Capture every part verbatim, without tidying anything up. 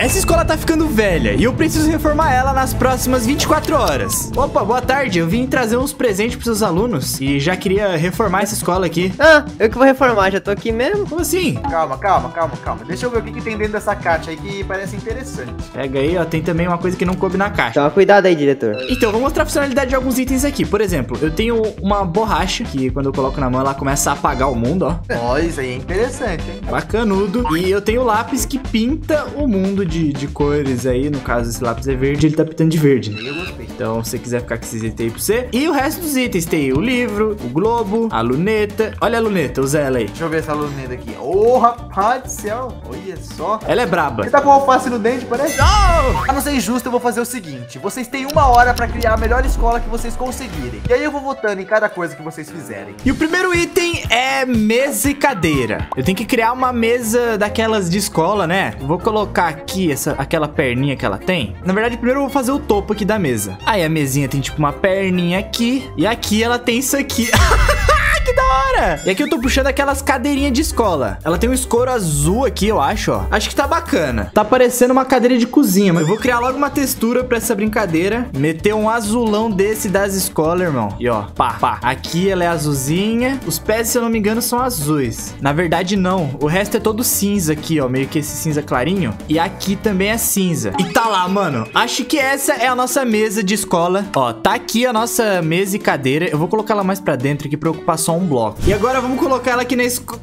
essa escola tá ficando velha e eu preciso reformar ela nas próximas vinte e quatro horas. Opa, boa tarde. Eu vim trazer uns presentes pros seus alunos e já queria reformar essa escola aqui. Ah, eu que vou reformar, já tô aqui mesmo. Como assim? Calma, calma, calma, calma. Deixa eu ver o que, que tem dentro dessa caixa aí que parece interessante. Pega aí, ó. Tem também uma coisa que não coube na caixa. Toma cuidado aí, diretor. Então, eu vou mostrar a funcionalidade de alguns itens aqui. Por exemplo, eu tenho uma borracha que quando eu coloco na mão ela começa a apagar o mundo, ó. Ó, isso aí é interessante, hein? Bacanudo. E eu tenho lápis que pinta o mundo de, de cores aí. No caso, esse lápis é verde, ele tá pintando de verde, né? Eu gostei. Então, se você quiser ficar com esses itens aí pra você. E o resto dos itens, tem o livro, o globo, a luneta. Olha a luneta, usa ela aí. Deixa eu ver essa luneta aqui. Ô, oh, rapaz do céu. Olha só. Ela é braba. Você tá com alface no dente, parece? Oh! Pra não ser injusto, eu vou fazer o seguinte. Vocês têm uma hora pra criar a melhor escola que vocês conseguirem. E aí eu vou votando em cada coisa que vocês fizerem. E o primeiro item é mesa e cadeira. Eu tenho que criar uma mesa daquelas de escola, né? Vou colocar aqui essa, aquela perninha que ela tem. Na verdade, primeiro eu vou fazer o topo aqui da mesa. Aí a mesinha tem tipo uma perninha aqui. E aqui ela tem isso aqui. Que da hora! E aqui eu tô puxando aquelas cadeirinhas de escola. Ela tem um escuro azul aqui, eu acho, ó. Acho que tá bacana. Tá parecendo uma cadeira de cozinha, mas eu vou criar logo uma textura pra essa brincadeira. Meter um azulão desse das escolas, irmão. E ó, pá, pá. Aqui ela é azulzinha. Os pés, se eu não me engano, são azuis. Na verdade, não. O resto é todo cinza aqui, ó. Meio que esse cinza clarinho. E aqui também é cinza. E tá lá, mano. Acho que essa é a nossa mesa de escola. Ó, tá aqui a nossa mesa e cadeira. Eu vou colocar ela mais pra dentro aqui pra ocupar só um bloco. E agora vamos colocar ela aqui na escola.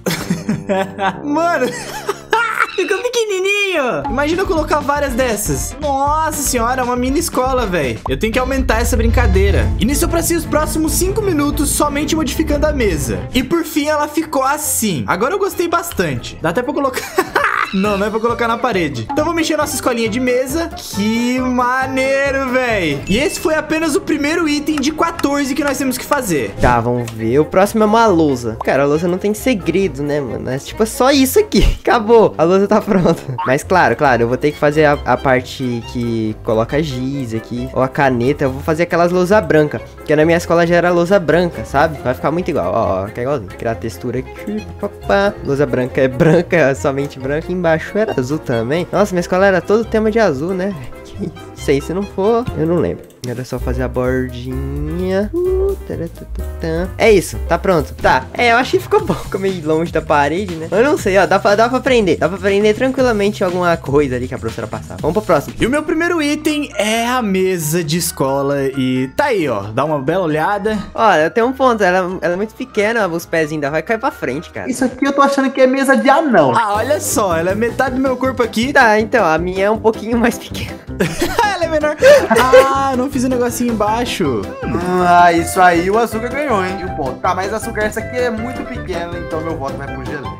Mano... Ficou pequenininho. Imagina eu colocar várias dessas. Nossa senhora, é uma mini escola, velho. Eu tenho que aumentar essa brincadeira. E nisso eu passei os próximos cinco minutos somente modificando a mesa. E por fim ela ficou assim. Agora eu gostei bastante. Dá até pra colocar... Não, não é pra colocar na parede. Então vou mexer nossa escolinha de mesa. Que maneiro, velho. E esse foi apenas o primeiro item de quatorze que nós temos que fazer. Tá, vamos ver. O próximo é uma lousa. Cara, a lousa não tem segredo, né, mano? É tipo, é só isso aqui. Acabou. A lousa tá pronta. Mas claro, claro, eu vou ter que fazer a, a parte que coloca giz aqui. Ou a caneta. Eu vou fazer aquelas lousa branca. Porque na minha escola já era lousa branca, sabe? Vai ficar muito igual. Ó, ó, que é igualzinho. Criar a textura aqui. Opa. Lousa branca é branca, é somente branca. Embaixo era azul também. Nossa, minha escola era todo tema de azul, né? Que sei, se não for, eu não lembro. Era só fazer a bordinha. Uh, é isso, tá pronto. Tá, é, eu acho que ficou bom. Ficou meio longe da parede, né? Eu não sei, ó, dá pra, dá pra aprender. Dá pra aprender tranquilamente alguma coisa ali que a professora passava. Vamos pro próximo. E o meu primeiro item é a mesa de escola. E tá aí, ó, dá uma bela olhada. Olha, tem um ponto, ela, ela é muito pequena, os pezinhos ainda vai cair pra frente, cara. Isso aqui eu tô achando que é mesa de anão. Ah, olha só, ela é metade do meu corpo aqui. Tá, então, a minha é um pouquinho mais pequena. Ela é menor. Ah, não fiz um negocinho embaixo. Ah, isso aí o açúcar ganhou, hein? E o ponto. Tá, mas açúcar, essa aqui é muito pequena, então meu voto vai pro geleia.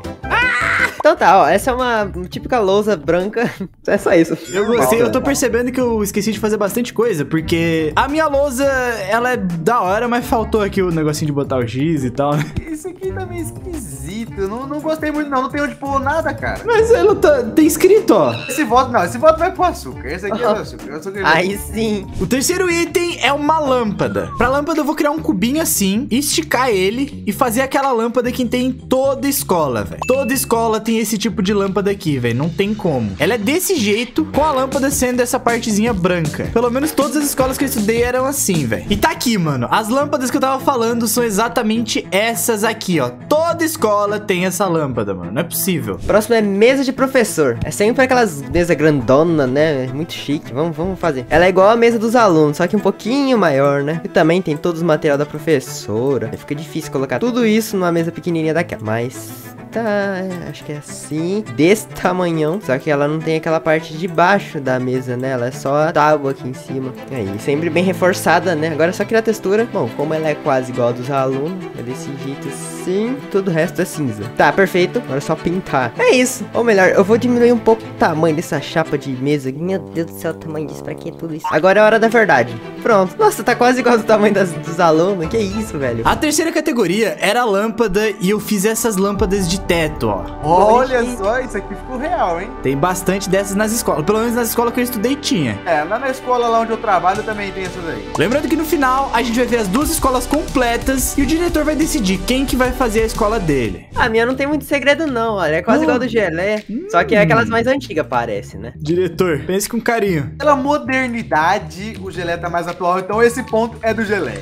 Então tá, ó, essa é uma típica lousa branca. É só isso. Eu gostei, eu tô percebendo que eu esqueci de fazer bastante coisa, porque a minha lousa, ela é da hora, mas faltou aqui o negocinho de botar o giz e tal. Isso aqui tá meio esquisito, eu não, não gostei muito não, não tem onde pôr nada, cara. Mas ela tá, tem escrito, ó. Esse voto não, esse voto vai pro açúcar, esse aqui é o açúcar. açúcar Aí sim. O terceiro item é uma lâmpada. Pra lâmpada eu vou criar um cubinho assim, esticar ele e fazer aquela lâmpada que tem em toda escola, velho. Toda escola tem esse tipo de lâmpada aqui, velho, não tem como. Ela é desse jeito, com a lâmpada sendo essa partezinha branca. Pelo menos todas as escolas que eu estudei eram assim, velho. E tá aqui, mano, as lâmpadas que eu tava falando são exatamente essas aqui, ó. Toda escola tem essa lâmpada, mano, não é possível. Próximo é mesa de professor. É sempre aquelas mesas grandona, né? É muito chique, vamos, vamos fazer. Ela é igual a mesa dos alunos, só que um pouquinho maior, né? E também tem todo os material da professora. Fica difícil colocar tudo isso numa mesa pequenininha daquela, mas... tá, acho que é assim, desse tamanhão, só que ela não tem aquela parte de baixo da mesa, né, ela é só a tábua aqui em cima, aí, sempre bem reforçada, né, agora é só criar a textura, bom, como ela é quase igual a dos alunos, é desse jeito assim, todo o resto é cinza, tá, perfeito, agora é só pintar, é isso, ou melhor, eu vou diminuir um pouco o tamanho dessa chapa de mesa, meu Deus do céu, o tamanho disso, pra que tudo isso, agora é a hora da verdade, pronto, nossa, tá quase igual ao tamanho das, dos alunos, que isso, velho. A terceira categoria era a lâmpada e eu fiz essas lâmpadas de teto, ó. Olha só, isso aqui ficou real, hein? Tem bastante dessas nas escolas. Pelo menos nas escolas que eu estudei tinha. É, lá na escola lá onde eu trabalho também tem essas aí. Lembrando que no final a gente vai ver as duas escolas completas e o diretor vai decidir quem que vai fazer a escola dele. A minha não tem muito segredo não, olha. É quase Oh. igual a do Gelé. Hum. Só que é aquelas mais antigas, parece, né? Diretor, pense com carinho. Pela modernidade, o Gelé tá mais atual, então esse ponto é do Gelé.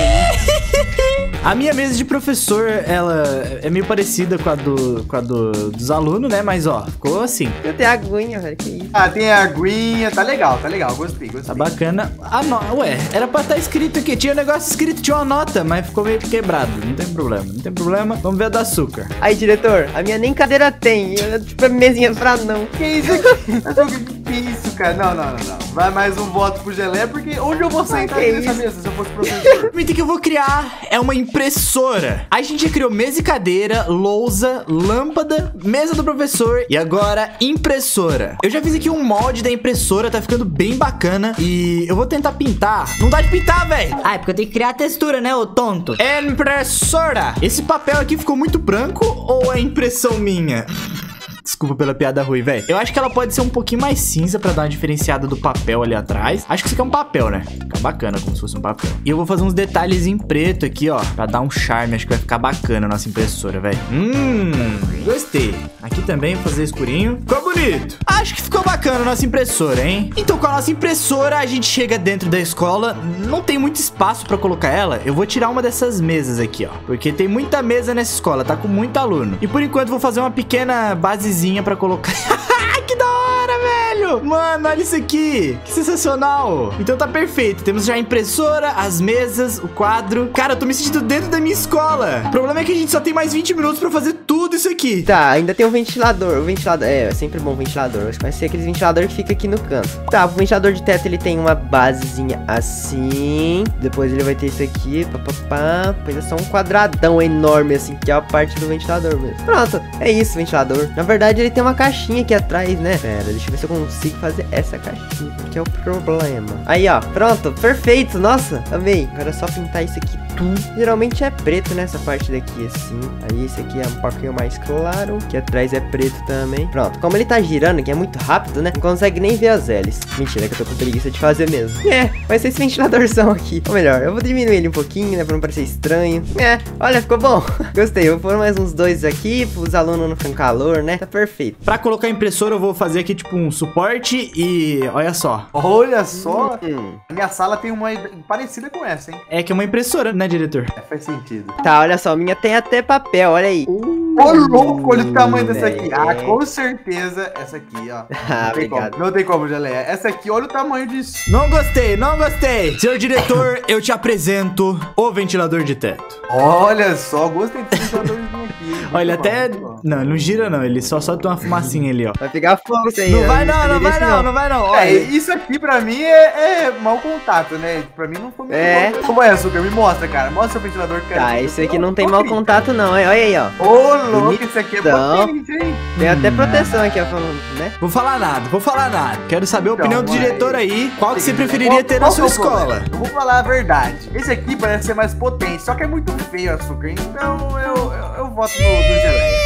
A minha mesa de professor, ela é meio parecida com a, do, com a do, dos alunos, né? Mas, ó, ficou assim. Eu tenho aguinha, velho, que isso. Ah, tem a aguinha, tá legal, tá legal, gostei, gostei. Tá bacana. A no... Ué, era pra estar escrito aqui. Tinha um negócio escrito, tinha uma nota, mas ficou meio quebrado. Não tem problema, não tem problema. Vamos ver a do açúcar. Aí, diretor, a minha nem cadeira tem. Eu, tipo, é mesinha pra não. Que isso aqui? Que isso, cara? Não, não, não, não. Vai mais um voto pro Gelé, porque onde eu vou sentar que nessa isso? mesa se eu fosse professor? O item que eu vou criar é uma impressora. A gente já criou mesa e cadeira, lousa, lâmpada, mesa do professor e agora impressora. Eu já fiz aqui um molde da impressora, tá ficando bem bacana e eu vou tentar pintar. Não dá de pintar, velho. Ah, é porque eu tenho que criar a textura, né, ô tonto? Impressora. Esse papel aqui ficou muito branco ou é impressão minha? Desculpa pela piada ruim, velho. Eu acho que ela pode ser um pouquinho mais cinza pra dar uma diferenciada do papel ali atrás. Acho que isso aqui é um papel, né? Fica bacana, como se fosse um papel. E eu vou fazer uns detalhes em preto aqui, ó, pra dar um charme. Acho que vai ficar bacana a nossa impressora, velho. Hum, gostei. Aqui também vou fazer escurinho. Ficou bonito. Acho que ficou bacana a nossa impressora, hein? Então, com a nossa impressora, a gente chega dentro da escola. Não tem muito espaço pra colocar ela. Eu vou tirar uma dessas mesas aqui, ó. Porque tem muita mesa nessa escola, tá com muito aluno. E por enquanto, vou fazer uma pequena basezinha pra colocar. Que da hora, velho! Mano, olha isso aqui. Que sensacional. Então tá perfeito. Temos já a impressora, as mesas, o quadro. Cara, eu tô me sentindo dentro da minha escola. O problema é que a gente só tem mais vinte minutos pra fazer tudo isso aqui. Tá, ainda tem o ventilador. O ventilador, é, é sempre bom o ventilador. Mas vai ser aquele ventilador que fica aqui no canto. Tá, o ventilador de teto, ele tem uma basezinha assim. Depois ele vai ter isso aqui, papapá. Depois é só um quadradão enorme, assim, que é a parte do ventilador mesmo. Pronto, é isso, ventilador. Na verdade, ele tem uma caixinha aqui atrás, né? Pera, deixa eu ver se eu consigo fazer essa caixinha, que é o problema. Aí, ó, pronto, perfeito, nossa, amei. Agora é só pintar isso aqui tudo. Geralmente é preto nessa parte daqui, assim. Aí esse aqui é um pouquinho mais claro, que atrás é preto também. Pronto, como ele tá girando, que é muito rápido, né? Não consegue nem ver as L's. Mentira, que eu tô com preguiça de fazer mesmo. É, vai ser esse ventiladorzão aqui. Ou melhor, eu vou diminuir ele um pouquinho, né? Pra não parecer estranho. É, olha, ficou bom. Gostei, eu vou pôr mais uns dois aqui, os alunos não ficam calor, né? Tá perfeito. Pra colocar a impressora, eu vou fazer aqui, tipo, um suporte e... Olha só. Olha só. Hum. A minha sala tem uma parecida com essa, hein? É que é uma impressora, né, diretor? É, faz sentido. Tá, olha só, a minha tem até papel, olha aí. Ô, louco, olha o tamanho dessa aqui. é. Ah, com certeza, essa aqui, ó. Ah, Não tem obrigado. como, não tem como, Geleia. Essa aqui, olha o tamanho disso. Não gostei, não gostei. Senhor diretor, eu te apresento o ventilador de teto. Olha só, gostei desse ventiladorzinho aqui. Muito Olha, bom, até... muito bom. Não, não gira não, ele só solta uma fumacinha ali, ó. Vai pegar fogo isso aí. Não eu vai não, não escolhi vai esse não, não vai não. É, Olha, isso aqui pra mim é, é mau contato, né? Pra mim não foi muito É. bom. Como é, Açúcar? Me mostra, cara. Mostra o ventilador que Tá, esse aqui não tem mau contato não, hein? Olha aí, ó. Ô, louco, esse aqui é Bonitão. potente, hein? Tem até proteção aqui, ó, falando, né? Vou falar nada, vou falar nada. Quero saber a Então, opinião do vai. diretor aí. Qual que você Seguinte, preferiria qual- ter na qual sua que é o problema? escola? Eu vou falar a verdade. Esse aqui parece ser mais potente, só que é muito feio, Açúcar. Então eu, eu, eu voto no, no Geleia.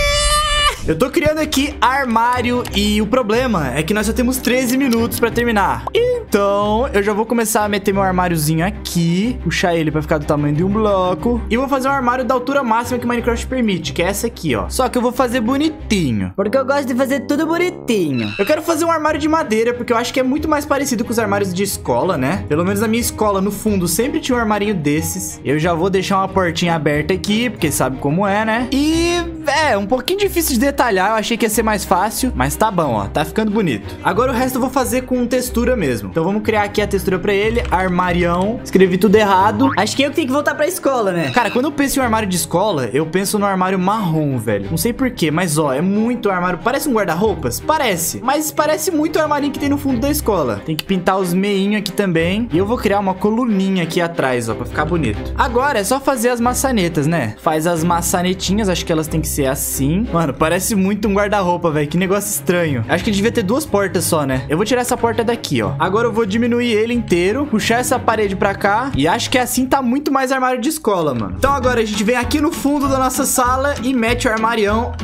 Eu tô criando aqui armário e o problema é que nós só temos treze minutos pra terminar. Então, eu já vou começar a meter meu armáriozinho aqui, puxar ele pra ficar do tamanho de um bloco. E vou fazer um armário da altura máxima que o Minecraft permite, que é essa aqui, ó. Só que eu vou fazer bonitinho. Porque eu gosto de fazer tudo bonitinho. Eu quero fazer um armário de madeira, porque eu acho que é muito mais parecido com os armários de escola, né? Pelo menos na minha escola, no fundo, sempre tinha um armarinho desses. Eu já vou deixar uma portinha aberta aqui, porque sabe como é, né? E, é, um pouquinho difícil de detalhar. Eu achei que ia ser mais fácil, mas tá bom, ó. Tá ficando bonito. Agora o resto eu vou fazer com textura mesmo. Então vamos criar aqui a textura pra ele. Armarião. Escrevi tudo errado. Acho que eu que tenho que voltar pra escola, né? Cara, quando eu penso em um armário de escola, eu penso no armário marrom, velho. Não sei porquê, mas ó, é muito armário. Parece um guarda-roupas? Parece. Mas parece muito o armarinho que tem no fundo da escola. Tem que pintar os meinhos aqui também. E eu vou criar uma coluninha aqui atrás, ó, pra ficar bonito. Agora é só fazer as maçanetas, né? Faz as maçanetinhas, acho que elas têm que ser assim. Mano, parece muito um guarda-roupa, velho. Que negócio estranho. Acho que devia ter duas portas só, né? Eu vou tirar essa porta daqui, ó. Agora eu eu vou diminuir ele inteiro, puxar essa parede pra cá. E acho que assim tá muito mais armário de escola, mano. Então agora a gente vem aqui no fundo da nossa sala e mete o armarião.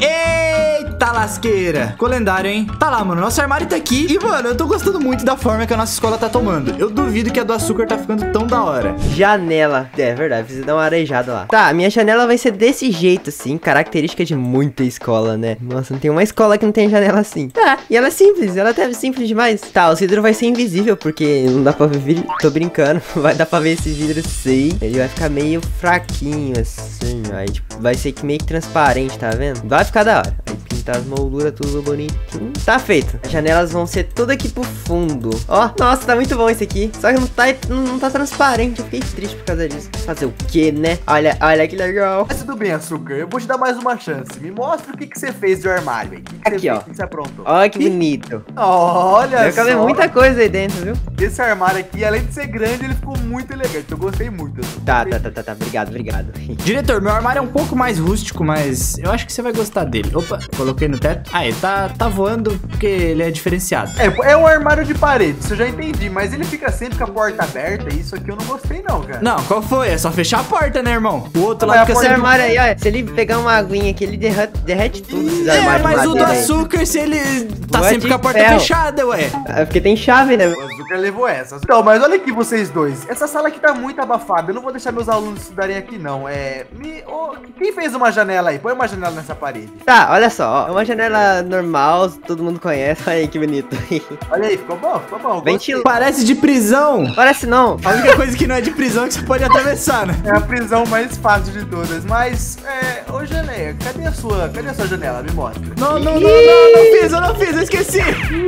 Eita lasqueira. Ficou lendário, hein? Tá lá, mano. Nosso armário tá aqui. E, mano, eu tô gostando muito da forma que a nossa escola tá tomando. Eu duvido que a do açúcar tá ficando tão da hora. Janela. É verdade, precisa dar uma arejada lá. Tá, a minha janela vai ser desse jeito, assim. Característica de muita escola, né? Nossa, não tem uma escola que não tem janela assim. Tá, e ela é simples. Ela é simples demais. Tá, o vidro vai ser invisível, porque não dá pra ver vidro. Tô brincando. Vai dar pra ver esse vidro sim. Ele vai ficar meio fraquinho, assim. Aí, tipo, vai ser que meio que transparente, tá vendo? Vai ficar da hora. Aí pintar as molduras, tudo bonitinho. Tá feito. As janelas vão ser tudo aqui pro fundo. Ó, nossa, tá muito bom esse aqui. Só que não tá, não, não tá transparente. Eu fiquei triste por causa disso. Fazer o quê, né? Olha, olha que legal. Mas tudo bem, açúcar. Eu vou te dar mais uma chance. Me mostra o que, que você fez do armário, hein? O que, que Aqui, você ó. fez? O que você aprontou? Olha que bonito. Olha Vai caber só. muita coisa aí dentro, viu? Esse armário aqui, além de ser grande, ele ficou muito elegante. Eu gostei muito. Eu Tá, gostei. tá, tá, tá, tá. Obrigado, obrigado. Diretor, meu armário é um pouco mais rústico, mas eu acho que você vai gostar dele. Opa, coloquei no teto. Ah, ele tá, tá voando porque ele é diferenciado. É, é um armário de parede, isso eu já entendi. Mas ele fica sempre com a porta aberta. E isso aqui eu não gostei, não, cara. Não, qual foi? É só fechar a porta, né, irmão? O outro Mas lá a fica porta Esse sempre... armário aí, olha. Se ele pegar uma aguinha aqui, ele derrete, derrete tudo. Esses É, armários mas de o do madeira aí. açúcar, se ele tá Boa sempre de com a porta ferro. fechada, ué. É porque tem chave, né? O açúcar levou essa. Então, mas olha aqui vocês dois. Essa sala aqui tá muito abafada. Eu não vou deixar meus alunos estudarem aqui, não. É. Me... ô, quem fez uma janela aí? Põe uma janela nessa parede. Tá, olha só, ó. É uma janela normal, todo mundo conhece. Olha aí que bonito. Olha aí, ficou bom? Ficou bom. Ventila. Parece de prisão. Parece não. A única coisa que não é de prisão é que você pode atravessar, né? É a prisão mais fácil de todas. Mas, é. Ô, Geleia, cadê a sua. Cadê a sua janela? Me mostra. Não, não, não, não, não fiz, eu não fiz, eu esqueci.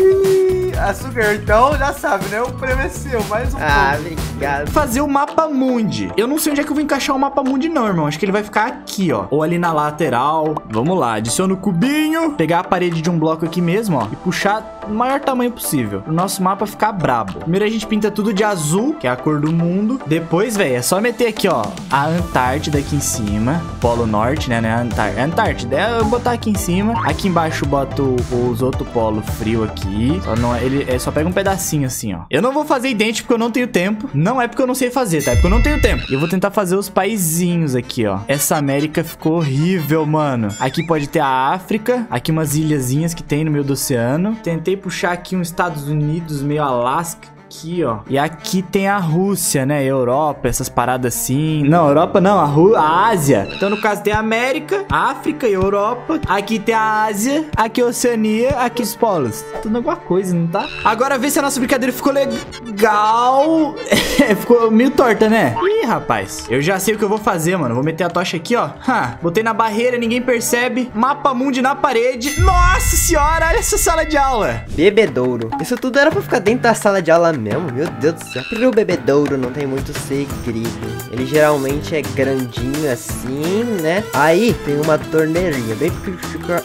Ih, açúcar, então já sabe, né? O prêmio é seu, mais um Ah, ponto. obrigado. Fazer o mapa mundi. Eu não sei onde é que eu vou encaixar o mapa mundi não, irmão. Acho que ele vai ficar aqui, ó. Ou ali na lateral. Vamos lá, adiciona o cubinho. Pegar a parede de um bloco aqui mesmo, ó. E puxar o maior tamanho possível. O nosso mapa ficar brabo. Primeiro a gente pinta tudo de azul, que é a cor do mundo. Depois, velho, é só meter aqui, ó, a Antártida aqui em cima. Polo Norte, né? né? Antar Antártida. É eu botar aqui em cima. Aqui embaixo eu boto os outros polos frio aqui. Só não, ele é, só pega um pedacinho assim, ó. Eu não vou fazer idêntico porque eu não tenho tempo. Não é porque eu não sei fazer, tá? É porque eu não tenho tempo. E eu vou tentar fazer os paizinhos aqui, ó. Essa América ficou horrível, mano. Aqui pode ter a África. Aqui umas ilhazinhas que tem no meio do oceano. Tentei puxar aqui uns Estados Unidos, meio Alasca. Aqui, ó. E aqui tem a Rússia, né? Europa, essas paradas assim. Não, Europa não, a, Ru a Ásia. Então, no caso, tem a América, África e Europa. Aqui tem a Ásia, aqui a Oceania, aqui os polos. Tudo alguma coisa, não tá? Agora, vê se a nossa brincadeira ficou legal. Ficou meio torta, né? Ih, rapaz. Eu já sei o que eu vou fazer, mano. Vou meter a tocha aqui, ó. Ha, botei na barreira, ninguém percebe. Mapa mundi na parede. Nossa senhora, olha essa sala de aula. Bebedouro. Isso tudo era pra ficar dentro da sala de aula mesmo? Meu Deus do céu. Porque o bebedouro não tem muito segredo. Ele geralmente é grandinho assim, né? Aí tem uma torneirinha bem pequena.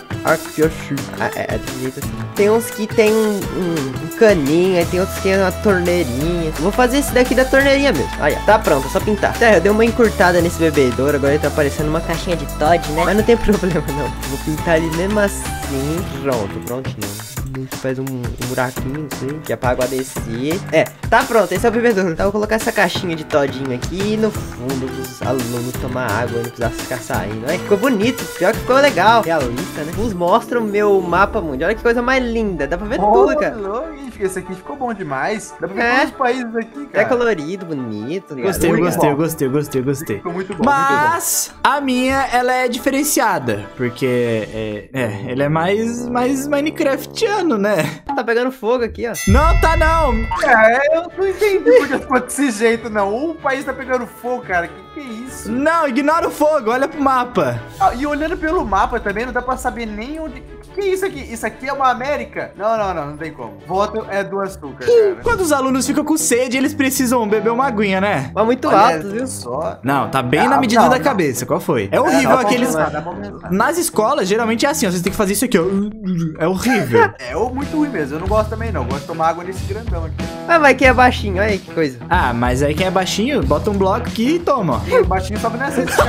Ah, é, é desse jeito assim. Tem uns que tem um, um, um caninho, aí tem outros que tem uma torneirinha. Vou fazer esse daqui da torneirinha mesmo. Olha, tá pronto, é só pintar. Tá, eu dei uma encurtada nesse bebedouro, agora ele tá parecendo uma caixinha de Todd, né? Mas não tem problema não. Vou pintar ele mesmo assim. Pronto, prontinho. A gente faz um, um buraquinho, não sei, que é pra água descer. É, tá pronto, esse é o bebedouro. Então eu vou colocar essa caixinha de todinho aqui no fundo dos alunos tomar água e não precisar ficar saindo. Olha, ficou bonito, pior que ficou legal. Realista, né? Vos mostro o meu mapa mundial. Olha que coisa mais linda, dá pra ver tudo, cara. Esse aqui ficou bom demais. Dá pra ver É. todos os países aqui, cara. É colorido, bonito. Cara. Gostei, Muito gostei, bom. gostei, gostei, gostei. Ficou muito bom, Mas a minha, ela é diferenciada. Porque, é, é ela é mais, mais Minecraftiano, né? Tá pegando fogo aqui, ó. Não, tá não. muito bom. É, eu não entendi porque ficou desse jeito, não. O país tá pegando fogo, cara. Que que é isso? Não, ignora o fogo, olha pro mapa. Ah, e olhando pelo mapa também, não dá pra saber nem onde... Que é isso aqui? Isso aqui é uma América? Não, não, não, não tem como. Voto é do açúcar, cara. Quando os alunos ficam com sede, eles precisam beber uma aguinha, né? Mas muito Olha alto, viu? só. Não, tá bem Não, na medida não, da não. cabeça. Qual foi? É É, horrível dá pra aqueles... aumentar, dá pra aumentar. Nas escolas, geralmente é assim, ó, vocês têm que fazer isso aqui, ó. É horrível. É ou muito ruim mesmo. Eu não gosto também, não. Eu gosto de tomar água nesse grandão aqui. Mas vai que é baixinho, olha aí que coisa. Ah, mas aí quem é baixinho, bota um bloco aqui e toma, ó. E o baixinho sobe nessa escada aqui.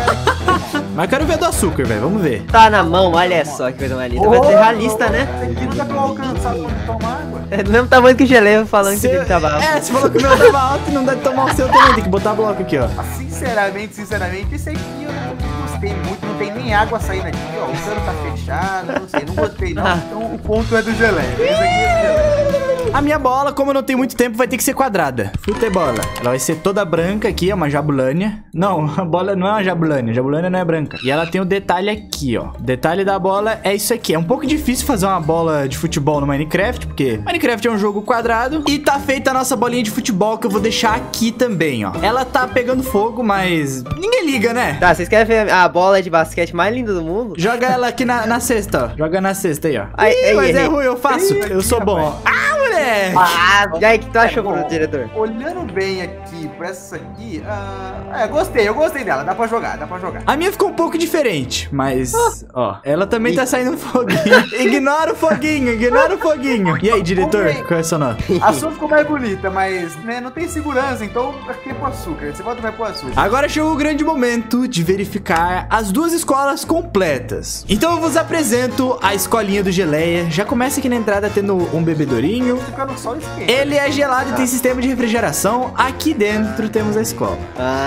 Mas eu quero ver do açúcar, velho. Vamos ver. Tá na mão, olha só que coisa mais linda. Vai ser realista, né? Esse aqui não dá pra alcançar quando tomar água. É do mesmo tamanho que o geleia falando Cê- que ele tava alto. É, você falou que o meu tava alto e não dá de tomar o seu também. Tem que botar bloco aqui, ó. Sinceramente, sinceramente, esse aqui eu não gostei muito. Não tem nem água saindo aqui, ó. O cano tá fechado, não sei, não gostei não. Então o ponto é do geleia. Esse aqui é do geleia. A minha bola, como eu não tenho muito tempo, vai ter que ser quadrada. Futebola. Ela vai ser toda branca aqui, é uma jabulânia. Não, a bola não é uma jabulânia. Jabulânia não é branca. E ela tem o detalhe aqui, ó. O detalhe da bola é isso aqui. É um pouco difícil fazer uma bola de futebol no Minecraft, porque Minecraft é um jogo quadrado. E tá feita a nossa bolinha de futebol, que eu vou deixar aqui também, ó. Ela tá pegando fogo, mas ninguém liga, né? Tá, vocês querem ver a bola de basquete mais linda do mundo? Joga ela aqui na, na cesta, ó. Joga na cesta aí, ó. Ai, Ih, ai, mas ai, é ai. ruim, eu faço. Ih, Eu sou bom, ó. Ah, moleque! Ah, e aí, o que tu achou, Bom, pro diretor? Olhando bem aqui pra essa aqui, ah, é, gostei, eu gostei dela. Dá pra jogar, dá pra jogar. A minha ficou um pouco diferente, mas, ó, ela também tá saindo um foguinho. Ignora o foguinho, ignora o foguinho. E aí, diretor, qual é a sua nota? A sua ficou mais bonita, mas né, não tem segurança, então aqui é pro açúcar. Você volta vai pro açúcar. Agora chegou o grande momento de verificar as duas escolas completas. Então eu vos apresento a escolinha do Geleia. Já começa aqui na entrada tendo um bebedorinho. Ficando só esquerda. Ele é gelado e tem sistema de refrigeração. Aqui dentro temos a escola.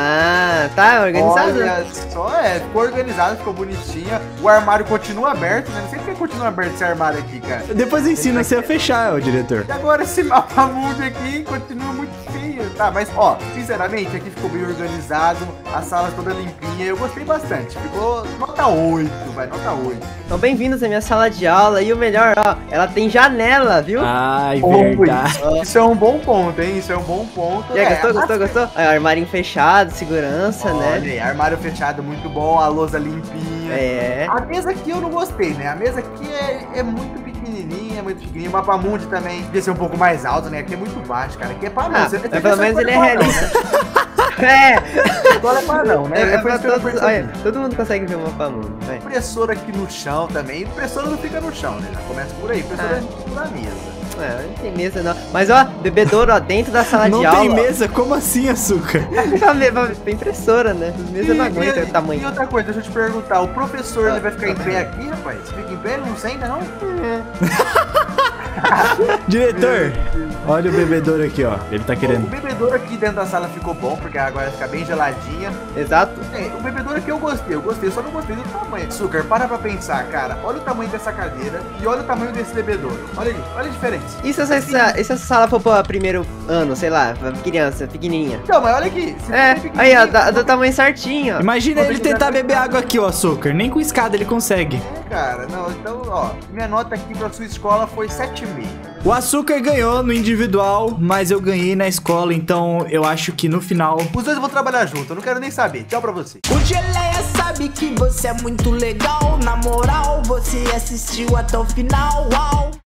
Ah, tá organizado. Olha só, é, ficou organizado, ficou bonitinha. O armário continua aberto, né? Não sei porque continua aberto esse armário aqui, cara. Depois eu ensino você a fechar, ô diretor. E agora esse mapa mundo aqui continua muito feio, tá? Mas, ó, sinceramente, aqui ficou bem organizado, a sala toda limpinha, eu gostei bastante. Ficou nota oito, vai, nota oito. Então, bem-vindos à minha sala de aula. E o melhor, ó, ela tem janela, viu? Ai, Bom, verdade. Isso é um bom ponto, hein? Isso é um bom ponto. E aí, É, gostou, gostou, a- gostou? Aí, armarinho fechado, segurança, Olha né? aí, armário fechado muito bom, a lousa limpinha. É. A mesa aqui eu não gostei, né? A mesa aqui é, é muito pequenininha, muito pequenininha. O mapa mundi também devia ser um pouco mais alto, né? Aqui é muito baixo, cara. Aqui é padrão. Ah, Você- mas você pelo pensa menos que ele é padrão, realista. Né? É, Agora é padrão, né? é, é foi pra isso que eu todos. percebi. Olha, todo mundo consegue ver o mapa mundo. Vai. Impressora aqui no chão também. Impressora não fica no chão, né? Já começa por aí. Impressora Ah. fica na mesa. É, não tem mesa não. Mas ó, bebedouro, ó, dentro da sala Não de tem aula. mesa? Como assim, açúcar? Pra ver, pra ver, pra impressora, né? As mesas não aguentam o e tamanho. outra coisa, deixa eu te perguntar. O professor, ele vai ficar em pé aqui, rapaz? Fica em pé? Ele não senta, não? Diretor, olha o bebedouro aqui, ó. Ele tá O querendo. bebedouro aqui dentro da sala ficou bom, porque agora vai ficar bem geladinha. Exato. É, o bebedouro aqui eu gostei, eu gostei, só não gostei do tamanho. Açúcar, para pra pensar, cara. Olha o tamanho dessa cadeira e olha o tamanho desse bebedouro. Olha ali, olha a diferença. E se essa, essa, e se essa sala for pra primeiro ano, sei lá, pra criança, pequenininha? Então, mas olha aqui. se É, for aí ó, pequenininho, da- do tamanho certinho, ó. Imagina ele tentar beber água aqui, ó, açúcar. Nem com escada ele consegue. É, cara, não, então, ó, minha nota aqui pra sua escola foi sete vírgula cinco. O açúcar ganhou no individual, mas eu ganhei na escola, então eu acho que no final. Os dois vão trabalhar junto, eu não quero nem saber. Tchau pra você. O Geleia sabe que você é muito legal. Na moral, você assistiu até o final. Uau!